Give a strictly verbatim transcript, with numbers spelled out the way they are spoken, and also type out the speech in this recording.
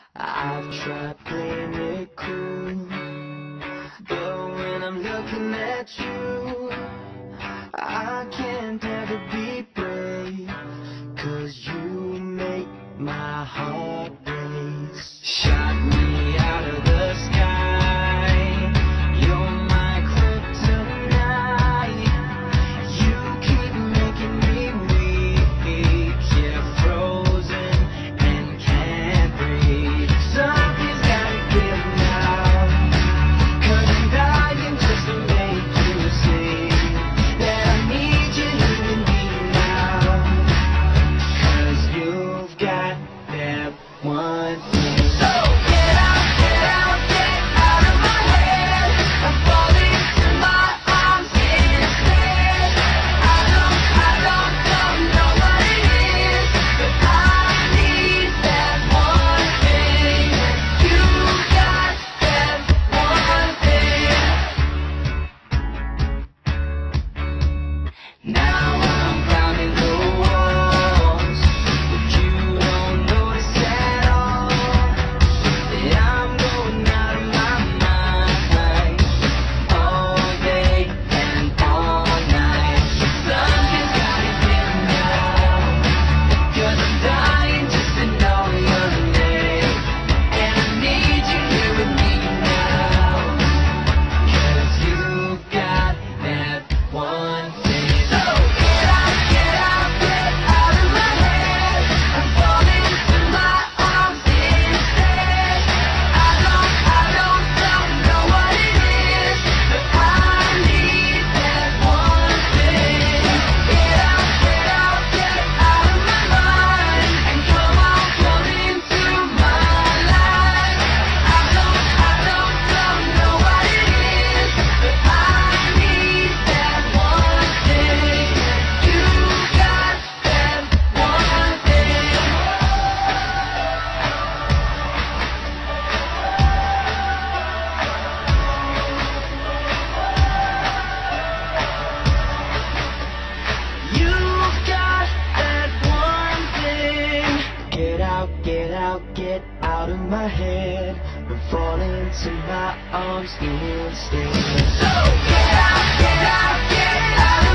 I've tried playing it cool, but when I'm looking at you, I can't ever be brave, 'cause you make my heart race. Shot me out of the sky, you're my kryptonite. You keep making me weak, yeah, frozen and can't breathe. Something's gotta give now, 'cause I'm dying just to make you see that I need you here with me now. 'Cause you've got that one thing. So get out, get out, get out of my head. I'm falling to my arms instead. I don't, I don't, don't know what it is, but I need that one thing. You got that one thing. Now I'm climbing the walls, but you don't notice at all that I'm going out of my mind all day and all night. Something's gotta give now, 'cause I'm dying just to know your name, and I need you here with me now, 'cause you've got that one thing. So get out, get out, get out of my head. I'm falling to my arms instead. I don't, I don't, don't know what it is, but I need that one thing. Get out, get out, get out of my mind, and come on, come into my life. I don't, I don't, don't know what it is, but I need that one thing. You got that one thing. You've got that one thing. Get out, get out, get out of my head, and fall into my arms instead. So get out, get out, get out of